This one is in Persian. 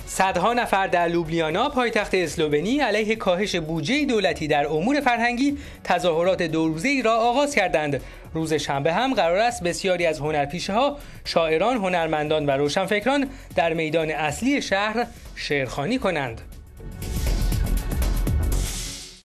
صدها نفر در لوبلیانا پایتخت اسلوونی علیه کاهش بودجه دولتی در امور فرهنگی تظاهرات 2 روزه‌ای را آغاز کردند. روز شنبه هم قرار است بسیاری از هنرپیشه‌ها، شاعران، هنرمندان و روشنفکران در میدان اصلی شهر شعرخوانی کنند.